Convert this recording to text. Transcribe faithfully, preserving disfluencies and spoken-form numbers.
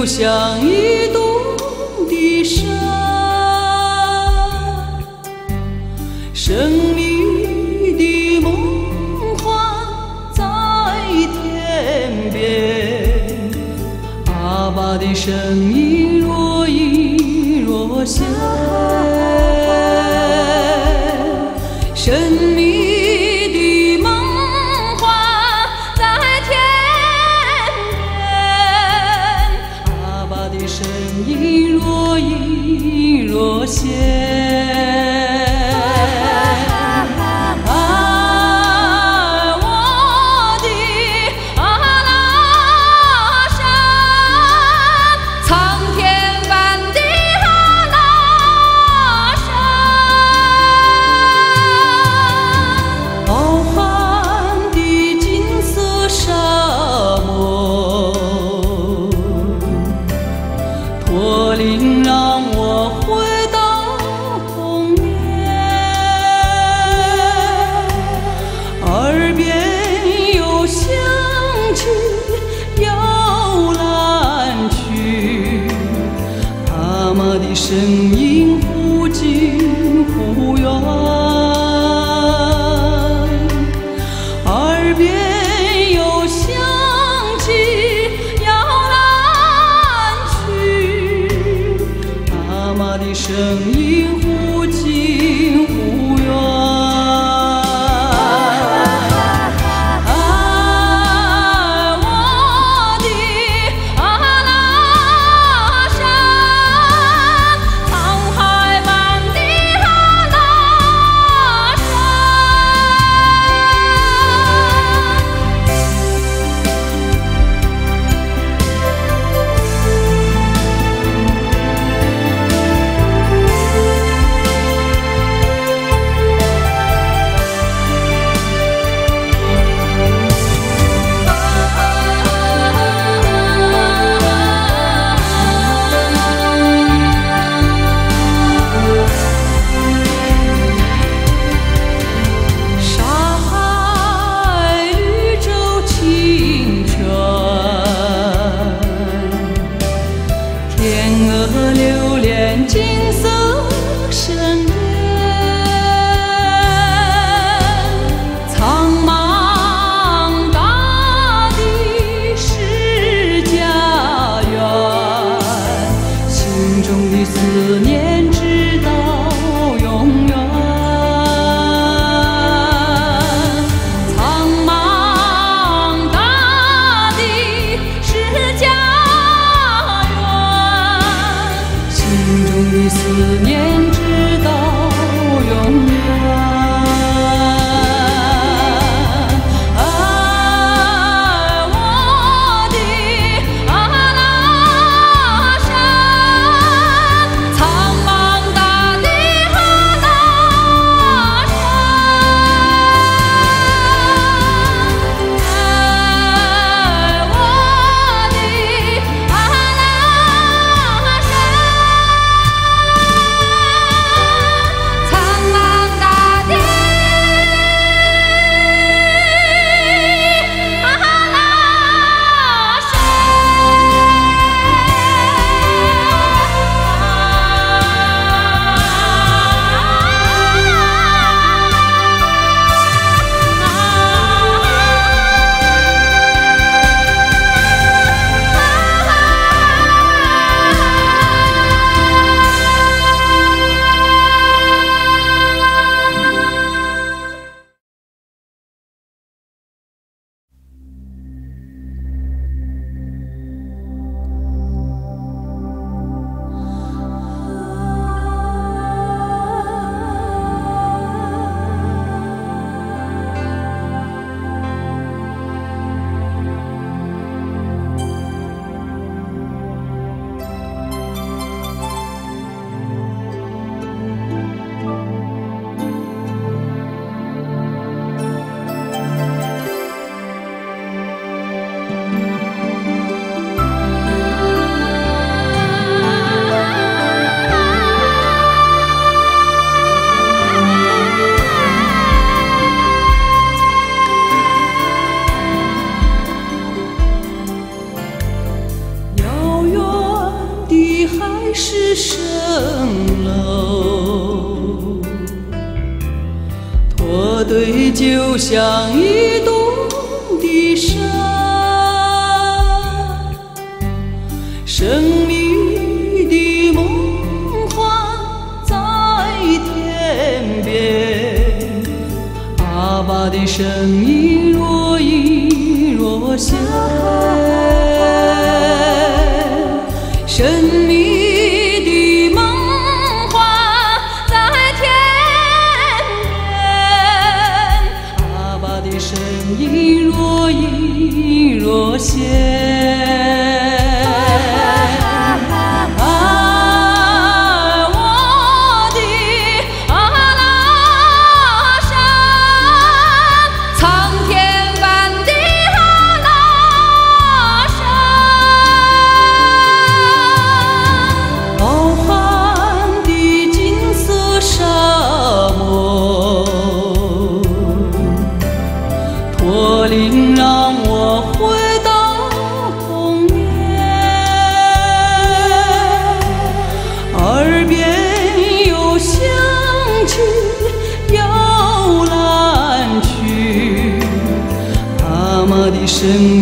就像移动的山，神秘的梦幻在天边，阿爸的声音若隐若现，神秘的梦幻在天边，阿爸的声音若隐若现。驼铃让我回到童年，耳边又响起摇篮曲，阿妈的声音忽近忽远，耳边又响起摇篮曲，阿妈的声音忽近忽远。天鹅流连金色深渊，苍茫大地是家园，心中的思念直到永远。苍茫大地是家园，心中的思念直到永远。爱我的阿拉善，苍茫大蜃楼，驼队就像移动的山，神秘的梦幻在天边，阿爸的声音若隐若现，神秘的梦幻在天边，阿爸的声音若隐若现。驼铃让我回到童年，耳边又响起摇篮曲，阿妈的声